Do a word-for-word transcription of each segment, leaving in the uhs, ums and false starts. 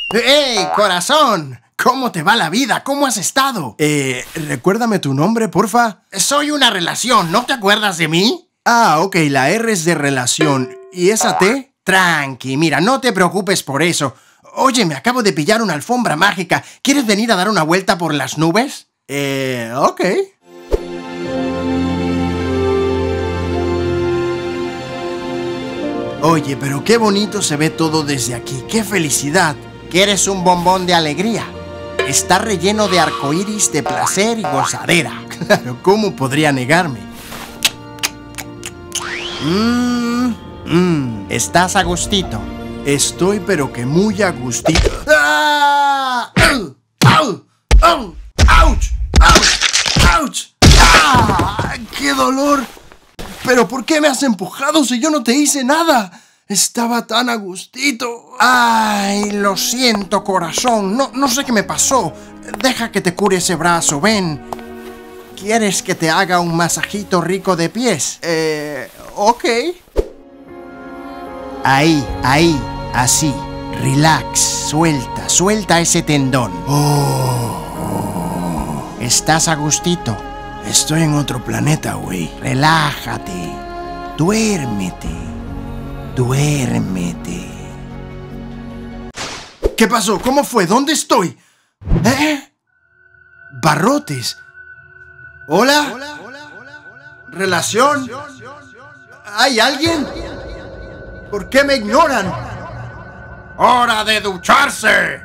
¡Hey, corazón! ¿Cómo te va la vida? ¿Cómo has estado? Eh, recuérdame tu nombre, porfa. Soy una relación, ¿no te acuerdas de mí? Ah, ok, la R es de relación. ¿Y esa T? Tranqui, mira, no te preocupes por eso. Oye, me acabo de pillar una alfombra mágica. ¿Quieres venir a dar una vuelta por las nubes? Eh, ok. Oye, pero qué bonito se ve todo desde aquí. ¡Qué felicidad! ¿Quieres un bombón de alegría? Está relleno de arcoíris, de placer y gozadera. Claro, ¿cómo podría negarme? Mmm, mmm, estás a gustito. Estoy pero que muy a gustito. ¡Ah! ¡Au! ¡Au! ¡Au! ¡Auch! ¡Auch! ¡Auch! ¡Ah! ¡Qué dolor! ¿Pero por qué me has empujado si yo no te hice nada? Estaba tan a gustito. Ay, lo siento, corazón. No, no sé qué me pasó. Deja que te cure ese brazo, ven. ¿Quieres que te haga un masajito rico de pies? Eh, ok. Ahí, ahí, así. Relax, suelta, suelta ese tendón. Oh, oh. ¿Estás a gustito? Estoy en otro planeta, güey. Relájate. Duérmete. Duérmete. ¿Qué pasó? ¿Cómo fue? ¿Dónde estoy? ¿Eh? Barrotes. ¿Hola? Hola, hola, hola, hola. ¿Relación? ¿Hay alguien? ¿Por qué me ignoran? ¡Hora de ducharse!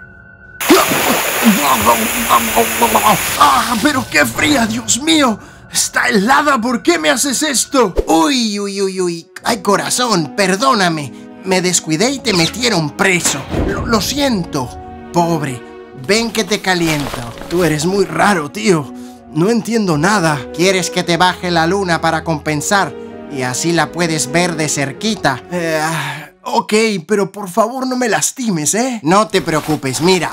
¡Ah, pero qué fría, Dios mío! ¡Está helada! ¿Por qué me haces esto? Uy, uy, uy, uy. Ay, corazón, perdóname. Me descuidé y te metieron preso. Lo, lo siento. Pobre, ven que te caliento. Tú eres muy raro, tío. No entiendo nada. ¿Quieres que te baje la luna para compensar? Y así la puedes ver de cerquita. Eh, ok, pero por favor no me lastimes, ¿eh? No te preocupes, mira.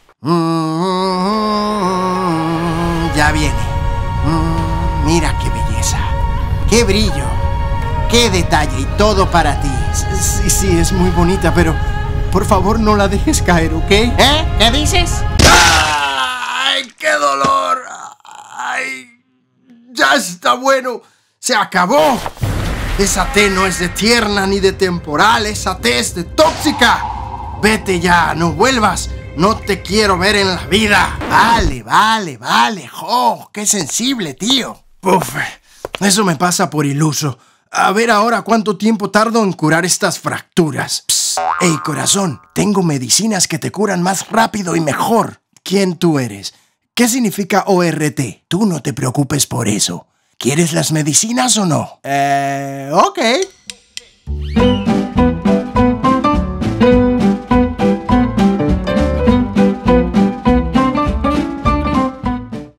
Mm, ya viene. Mm, mira qué belleza. Qué brillo. Qué detalle y todo para ti. Sí, sí, es muy bonita, pero por favor no la dejes caer, ¿ok? ¿Eh? ¿Qué dices? ¡Ay, qué dolor! ¡Ay! ¡Ya está bueno! ¡Se acabó! Esa T no es de tierna ni de temporal, esa T es de tóxica. Vete ya, no vuelvas. No te quiero ver en la vida. Vale, vale, vale. ¡Jo! ¡Qué sensible, tío! Uf, eso me pasa por iluso. A ver ahora cuánto tiempo tardo en curar estas fracturas. Psst. Ey, corazón, tengo medicinas que te curan más rápido y mejor. ¿Quién tú eres? ¿Qué significa O R T? Tú no te preocupes por eso. ¿Quieres las medicinas o no? Eh, ok.